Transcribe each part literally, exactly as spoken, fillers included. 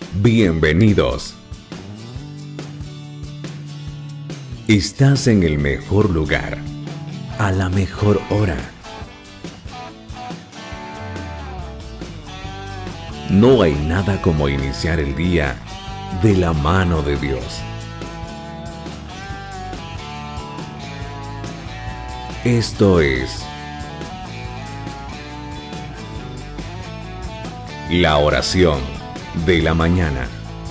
Bienvenidos. Estás en el mejor lugar, a la mejor hora. No hay nada como iniciar el día de la mano de Dios. Esto es la oración de la mañana.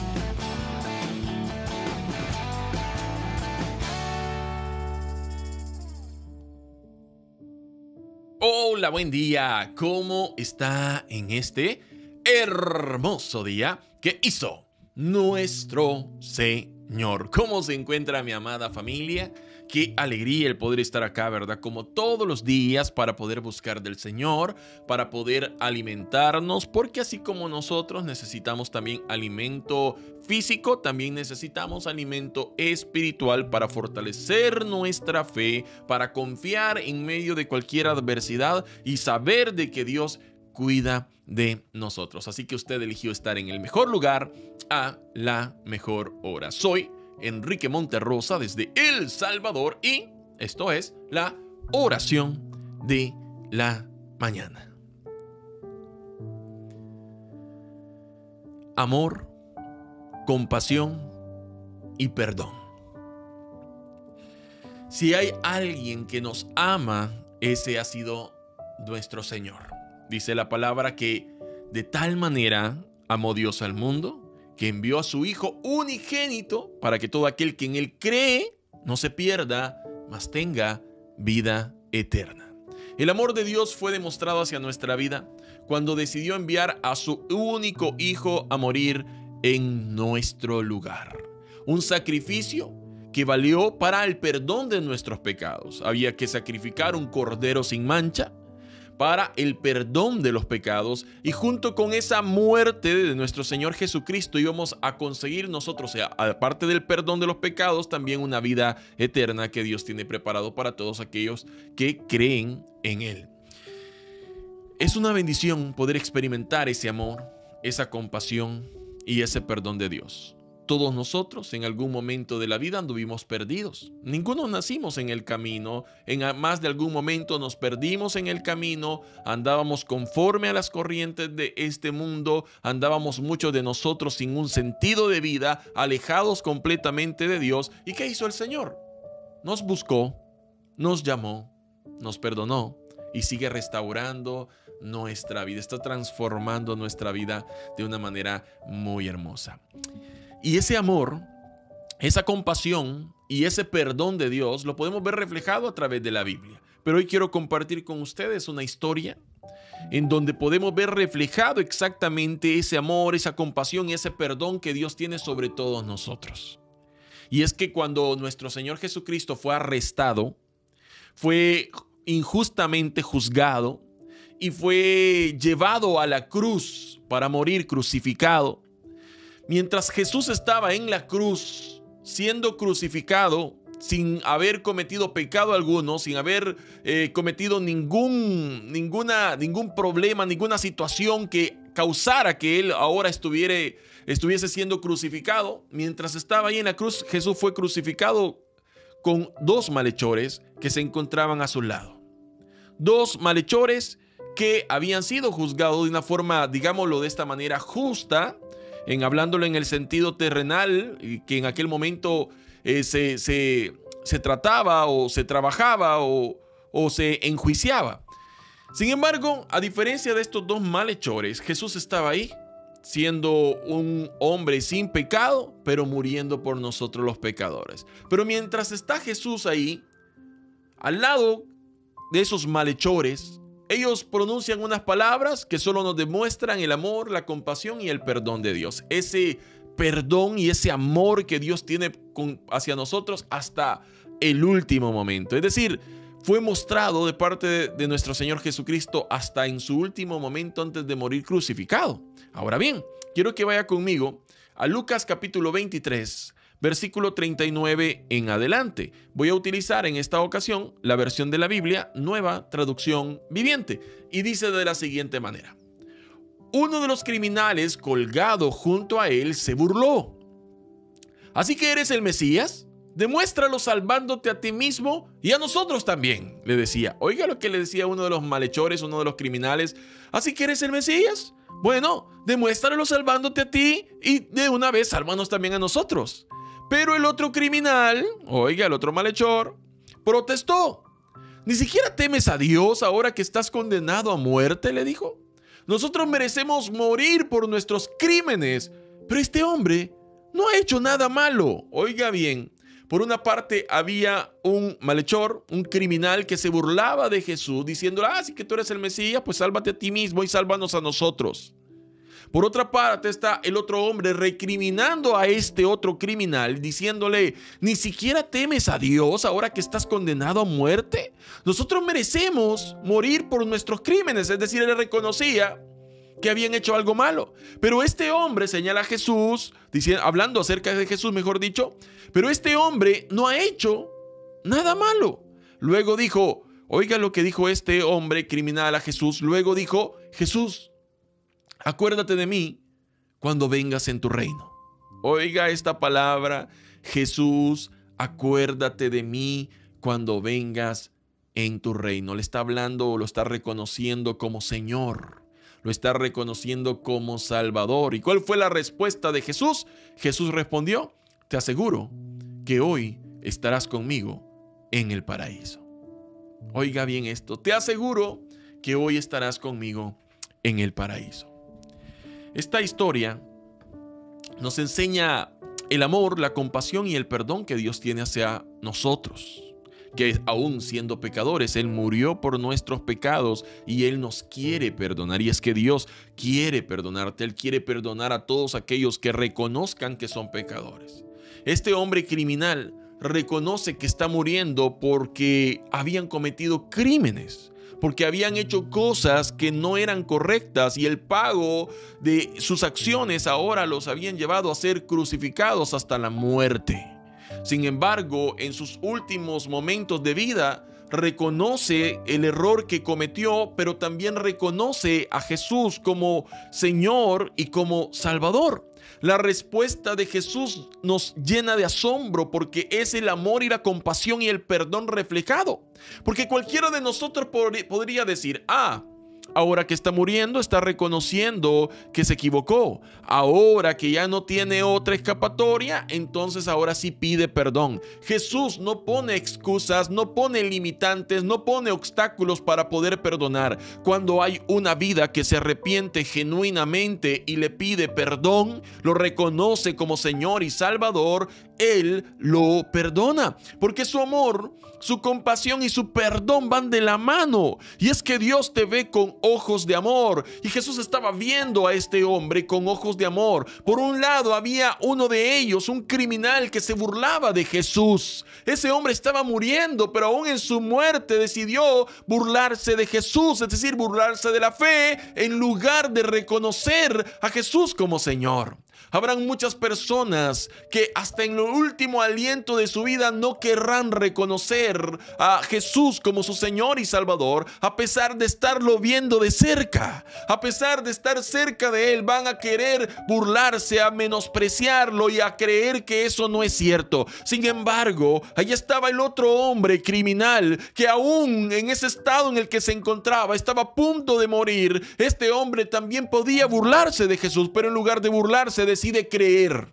Hola, buen día. ¿Cómo está en este hermoso día que hizo nuestro Señor? ¿Cómo se encuentra mi amada familia? Qué alegría el poder estar acá, ¿verdad? Como todos los días para poder buscar del Señor, para poder alimentarnos, porque así como nosotros necesitamos también alimento físico, también necesitamos alimento espiritual para fortalecer nuestra fe, para confiar en medio de cualquier adversidad y saber de que Dios cuida de nosotros. Así que usted eligió estar en el mejor lugar a la mejor hora. Soy Enrique Monterrosa desde El Salvador y esto es la oración de la mañana. Amor, compasión y perdón. Si hay alguien que nos ama, ese ha sido nuestro Señor. Dice la palabra que de tal manera amó Dios al mundo que envió a su Hijo unigénito para que todo aquel que en Él cree no se pierda, mas tenga vida eterna. El amor de Dios fue demostrado hacia nuestra vida cuando decidió enviar a su único Hijo a morir en nuestro lugar. Un sacrificio que valió para el perdón de nuestros pecados. Había que sacrificar un cordero sin mancha para el perdón de los pecados, y junto con esa muerte de nuestro Señor Jesucristo íbamos a conseguir nosotros, o sea, aparte del perdón de los pecados, también una vida eterna que Dios tiene preparado para todos aquellos que creen en Él. Es una bendición poder experimentar ese amor, esa compasión y ese perdón de Dios. Todos nosotros en algún momento de la vida anduvimos perdidos. Ninguno nacimos en el camino. En más de algún momento nos perdimos en el camino. Andábamos conforme a las corrientes de este mundo. Andábamos muchos de nosotros sin un sentido de vida, alejados completamente de Dios. ¿Y qué hizo el Señor? Nos buscó, nos llamó, nos perdonó y sigue restaurando nuestra vida. Está transformando nuestra vida de una manera muy hermosa. Y ese amor, esa compasión y ese perdón de Dios lo podemos ver reflejado a través de la Biblia. Pero hoy quiero compartir con ustedes una historia en donde podemos ver reflejado exactamente ese amor, esa compasión y ese perdón que Dios tiene sobre todos nosotros. Y es que cuando nuestro Señor Jesucristo fue arrestado, fue injustamente juzgado y fue llevado a la cruz para morir crucificado. Mientras Jesús estaba en la cruz, siendo crucificado, sin haber cometido pecado alguno, sin haber eh, cometido ningún, ninguna, ningún problema, ninguna situación que causara que Él ahora estuviera, estuviese siendo crucificado, mientras estaba ahí en la cruz, Jesús fue crucificado con dos malhechores que se encontraban a su lado. Dos malhechores que habían sido juzgados de una forma, digámoslo de esta manera, justa, en hablándolo en el sentido terrenal, que en aquel momento eh, se, se, se trataba o se trabajaba o, o se enjuiciaba. Sin embargo, a diferencia de estos dos malhechores, Jesús estaba ahí, siendo un hombre sin pecado, pero muriendo por nosotros los pecadores. Pero mientras está Jesús ahí, al lado de esos malhechores, ellos pronuncian unas palabras que solo nos demuestran el amor, la compasión y el perdón de Dios. Ese perdón y ese amor que Dios tiene con, hacia nosotros hasta el último momento. Es decir, fue mostrado de parte de, de nuestro Señor Jesucristo hasta en su último momento antes de morir crucificado. Ahora bien, quiero que vaya conmigo a Lucas capítulo veintitrés, versículo treinta y nueve en adelante. Voy a utilizar en esta ocasión la versión de la Biblia, Nueva Traducción Viviente, y dice de la siguiente manera: uno de los criminales colgado junto a él se burló. ¿Así que eres el Mesías? Demuéstralo salvándote a ti mismo y a nosotros también, le decía. Oiga lo que le decía uno de los malhechores, uno de los criminales. ¿Así que eres el Mesías? Bueno, demuéstralo salvándote a ti y de una vez sálvanos también a nosotros. Pero el otro criminal, oiga, el otro malhechor, protestó. ¿Ni siquiera temes a Dios ahora que estás condenado a muerte?, le dijo. Nosotros merecemos morir por nuestros crímenes, pero este hombre no ha hecho nada malo. Oiga bien, por una parte había un malhechor, un criminal que se burlaba de Jesús, diciendo, ah, si que tú eres el Mesías, pues sálvate a ti mismo y sálvanos a nosotros. Por otra parte está el otro hombre recriminando a este otro criminal, diciéndole, ¿ni siquiera temes a Dios ahora que estás condenado a muerte? Nosotros merecemos morir por nuestros crímenes. Es decir, él reconocía que habían hecho algo malo. Pero este hombre señala a Jesús, diciendo, hablando acerca de Jesús, mejor dicho, pero este hombre no ha hecho nada malo. Luego dijo, oiga lo que dijo este hombre criminal a Jesús. Luego dijo, Jesús, acuérdate de mí cuando vengas en tu reino. Oiga esta palabra, Jesús, acuérdate de mí cuando vengas en tu reino. Le está hablando, lo está reconociendo como Señor. Lo está reconociendo como Salvador. ¿Y cuál fue la respuesta de Jesús? Jesús respondió, te aseguro que hoy estarás conmigo en el paraíso. Oiga bien esto, te aseguro que hoy estarás conmigo en el paraíso. Esta historia nos enseña el amor, la compasión y el perdón que Dios tiene hacia nosotros. Que aún siendo pecadores, Él murió por nuestros pecados y Él nos quiere perdonar. Y es que Dios quiere perdonarte. Él quiere perdonar a todos aquellos que reconozcan que son pecadores. Este hombre criminal reconoce que está muriendo porque habían cometido crímenes, porque habían hecho cosas que no eran correctas y el pago de sus acciones ahora los habían llevado a ser crucificados hasta la muerte. Sin embargo, en sus últimos momentos de vida, reconoce el error que cometió, pero también reconoce a Jesús como Señor y como Salvador. La respuesta de Jesús nos llena de asombro porque es el amor y la compasión y el perdón reflejado. Porque cualquiera de nosotros pod- podría decir, ah, ahora que está muriendo, está reconociendo que se equivocó. Ahora que ya no tiene otra escapatoria, entonces ahora sí pide perdón. Jesús no pone excusas, no pone limitantes, no pone obstáculos para poder perdonar. Cuando hay una vida que se arrepiente genuinamente y le pide perdón, lo reconoce como Señor y Salvador, Él lo perdona. Porque su amor, su compasión y su perdón van de la mano. Y es que Dios te ve con ojos de amor. Y Jesús estaba viendo a este hombre con ojos de amor. Por un lado había uno de ellos, un criminal que se burlaba de Jesús. Ese hombre estaba muriendo, pero aún en su muerte decidió burlarse de Jesús, es decir, burlarse de la fe en lugar de reconocer a Jesús como Señor. Habrán muchas personas que hasta en el último aliento de su vida no querrán reconocer a Jesús como su Señor y Salvador, a pesar de estarlo viendo de cerca. A pesar de estar cerca de Él, van a querer burlarse, a menospreciarlo y a creer que eso no es cierto. Sin embargo, allí estaba el otro hombre criminal que aún en ese estado en el que se encontraba, estaba a punto de morir. Este hombre también podía burlarse de Jesús, pero en lugar de burlarse, decide creer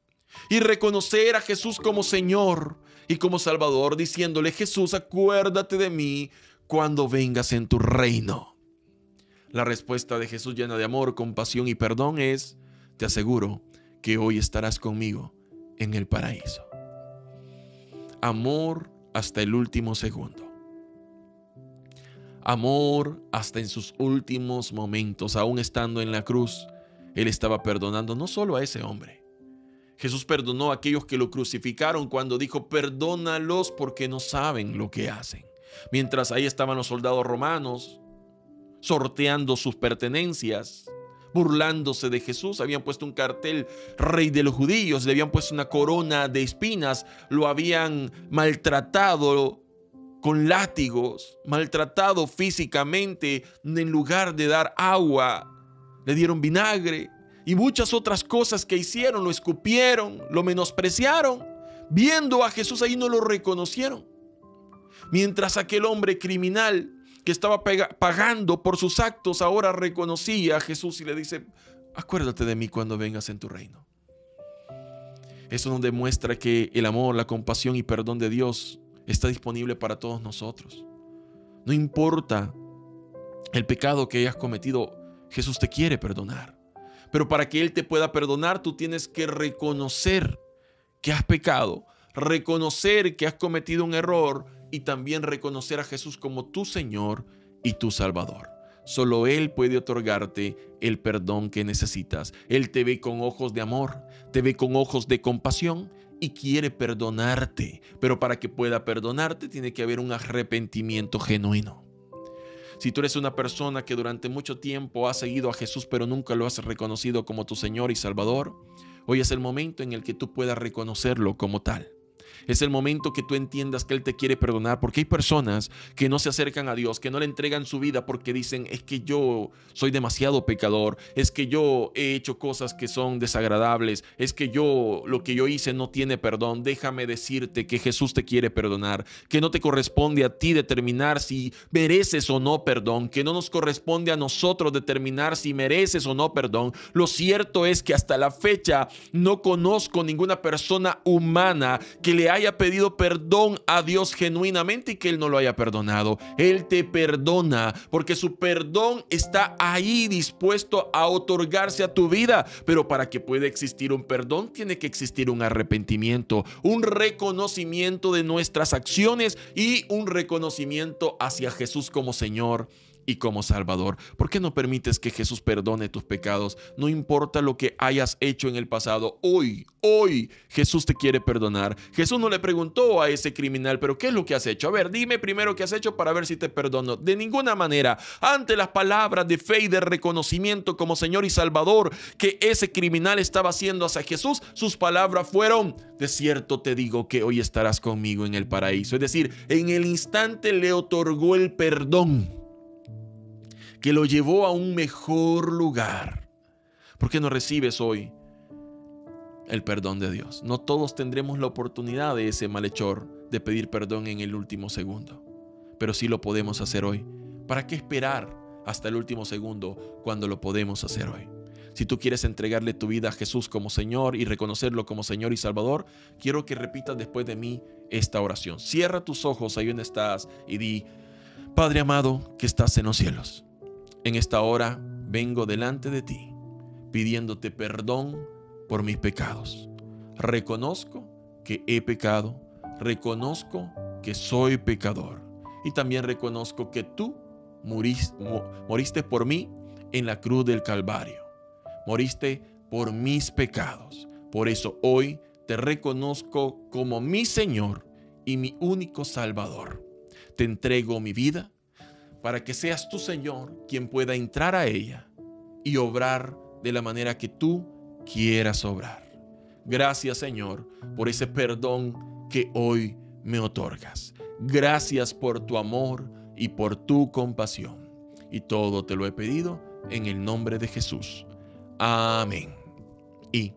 y reconocer a Jesús como Señor y como Salvador, diciéndole, Jesús, acuérdate de mí cuando vengas en tu reino. La respuesta de Jesús, llena de amor, compasión y perdón, es, te aseguro que hoy estarás conmigo en el paraíso. Amor hasta el último segundo. Amor hasta en sus últimos momentos, aún estando en la cruz. Él estaba perdonando no solo a ese hombre. Jesús perdonó a aquellos que lo crucificaron cuando dijo, perdónalos porque no saben lo que hacen. Mientras ahí estaban los soldados romanos sorteando sus pertenencias, burlándose de Jesús. Habían puesto un cartel, Rey de los Judíos, le habían puesto una corona de espinas, lo habían maltratado con látigos, maltratado físicamente, en lugar de dar agua le dieron vinagre y muchas otras cosas que hicieron. Lo escupieron, lo menospreciaron. Viendo a Jesús ahí no lo reconocieron. Mientras aquel hombre criminal que estaba pagando por sus actos ahora reconocía a Jesús y le dice: acuérdate de mí cuando vengas en tu reino. Eso nos demuestra que el amor, la compasión y perdón de Dios está disponible para todos nosotros. No importa el pecado que hayas cometido, Jesús te quiere perdonar. Pero para que Él te pueda perdonar, tú tienes que reconocer que has pecado, reconocer que has cometido un error y también reconocer a Jesús como tu Señor y tu Salvador. Solo Él puede otorgarte el perdón que necesitas. Él te ve con ojos de amor, te ve con ojos de compasión y quiere perdonarte. Pero para que pueda perdonarte tiene que haber un arrepentimiento genuino. Si tú eres una persona que durante mucho tiempo ha seguido a Jesús pero nunca lo has reconocido como tu Señor y Salvador, hoy es el momento en el que tú puedas reconocerlo como tal. Es el momento que tú entiendas que Él te quiere perdonar, porque hay personas que no se acercan a Dios, que no le entregan su vida porque dicen: es que yo soy demasiado pecador, es que yo he hecho cosas que son desagradables, es que yo lo que yo hice no tiene perdón. Déjame decirte que Jesús te quiere perdonar, que no te corresponde a ti determinar si mereces o no perdón, que no nos corresponde a nosotros determinar si mereces o no perdón. Lo cierto es que hasta la fecha no conozco ninguna persona humana que le haya pedido perdón a Dios genuinamente y que Él no lo haya perdonado. Él te perdona porque su perdón está ahí dispuesto a otorgarse a tu vida. Pero para que pueda existir un perdón, tiene que existir un arrepentimiento, un reconocimiento de nuestras acciones y un reconocimiento hacia Jesús como Señor y como Salvador. ¿Por qué no permites que Jesús perdone tus pecados? No importa lo que hayas hecho en el pasado. Hoy, hoy Jesús te quiere perdonar. Jesús no le preguntó a ese criminal: ¿pero qué es lo que has hecho? A ver, dime primero qué has hecho para ver si te perdono. De ninguna manera. Ante las palabras de fe y de reconocimiento como Señor y Salvador que ese criminal estaba haciendo hacia Jesús, sus palabras fueron: de cierto te digo que hoy estarás conmigo en el paraíso. Es decir, en el instante le otorgó el perdón que lo llevó a un mejor lugar. ¿Por qué no recibes hoy el perdón de Dios? No todos tendremos la oportunidad de ese malhechor de pedir perdón en el último segundo, pero sí lo podemos hacer hoy. ¿Para qué esperar hasta el último segundo cuando lo podemos hacer hoy? Si tú quieres entregarle tu vida a Jesús como Señor y reconocerlo como Señor y Salvador, quiero que repitas después de mí esta oración. Cierra tus ojos ahí donde estás y di: Padre amado que estás en los cielos, en esta hora vengo delante de ti pidiéndote perdón por mis pecados. Reconozco que he pecado, reconozco que soy pecador y también reconozco que tú moriste, moriste por mí en la cruz del Calvario. Moriste por mis pecados. Por eso hoy te reconozco como mi Señor y mi único Salvador. Te entrego mi vida para que seas tú, Señor, quien pueda entrar a ella y obrar de la manera que tú quieras obrar. Gracias, Señor, por ese perdón que hoy me otorgas. Gracias por tu amor y por tu compasión. Y todo te lo he pedido en el nombre de Jesús. Amén y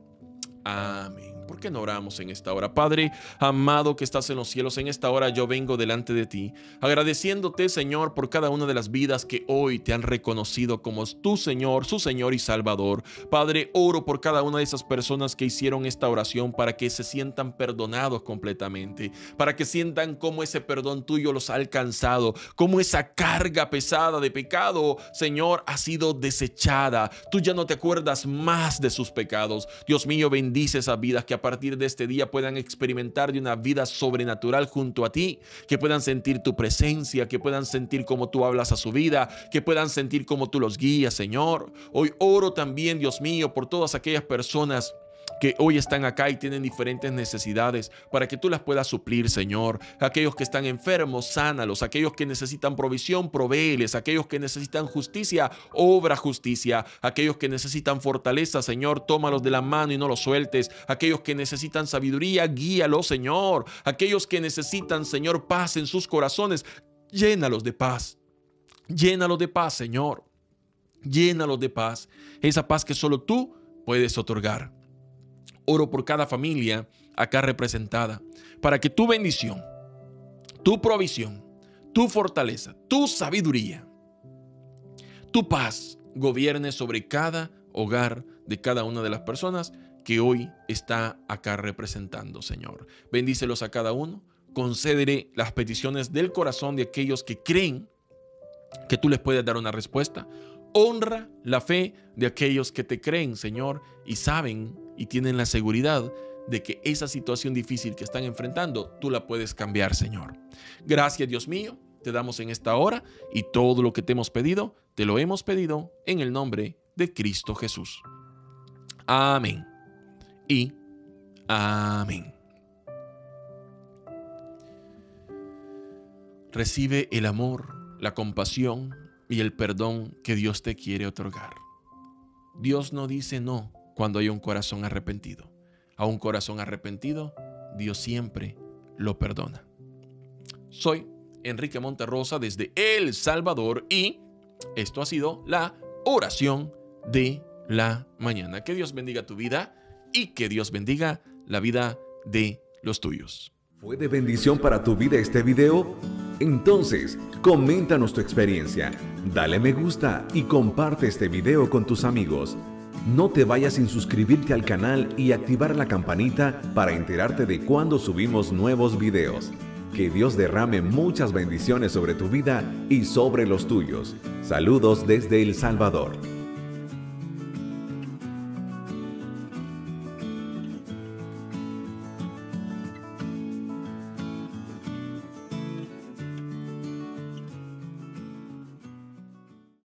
amén. ¿Por qué no oramos en esta hora? Padre amado que estás en los cielos, en esta hora yo vengo delante de ti, agradeciéndote, Señor, por cada una de las vidas que hoy te han reconocido como tu Señor, su Señor y Salvador. Padre, oro por cada una de esas personas que hicieron esta oración para que se sientan perdonados completamente, para que sientan cómo ese perdón tuyo los ha alcanzado, cómo esa carga pesada de pecado, Señor, ha sido desechada. Tú ya no te acuerdas más de sus pecados. Dios mío, bendice esas vidas que a partir de este día puedan experimentar de una vida sobrenatural junto a ti, que puedan sentir tu presencia, que puedan sentir cómo tú hablas a su vida, que puedan sentir cómo tú los guías, Señor. Hoy oro también, Dios mío, por todas aquellas personas que hoy están acá y tienen diferentes necesidades, para que tú las puedas suplir, Señor. Aquellos que están enfermos, sánalos. Aquellos que necesitan provisión, provéeles. Aquellos que necesitan justicia, obra justicia. Aquellos que necesitan fortaleza, Señor, tómalos de la mano y no los sueltes. Aquellos que necesitan sabiduría, guíalos, Señor. Aquellos que necesitan, Señor, paz en sus corazones, llénalos de paz. Llénalos de paz, Señor. Llénalos de paz, esa paz que solo tú puedes otorgar. Oro por cada familia acá representada, para que tu bendición, tu provisión, tu fortaleza, tu sabiduría, tu paz gobierne sobre cada hogar de cada una de las personas que hoy está acá representando, Señor. Bendícelos a cada uno. Concédele las peticiones del corazón de aquellos que creen que tú les puedes dar una respuesta. Honra la fe de aquellos que te creen, Señor, y saben y tienen la seguridad de que esa situación difícil que están enfrentando, tú la puedes cambiar, Señor. Gracias, Dios mío, te damos en esta hora, y todo lo que te hemos pedido, te lo hemos pedido en el nombre de Cristo Jesús. Amén y amén. Recibe el amor, la compasión y el perdón que Dios te quiere otorgar. Dios no dice no cuando hay un corazón arrepentido. A un corazón arrepentido, Dios siempre lo perdona. Soy Enrique Monterrosa desde El Salvador y esto ha sido la oración de la mañana. Que Dios bendiga tu vida y que Dios bendiga la vida de los tuyos. ¿Fue de bendición para tu vida este video? Entonces, coméntanos tu experiencia, dale me gusta y comparte este video con tus amigos. No te vayas sin suscribirte al canal y activar la campanita para enterarte de cuando subimos nuevos videos. Que Dios derrame muchas bendiciones sobre tu vida y sobre los tuyos. Saludos desde El Salvador.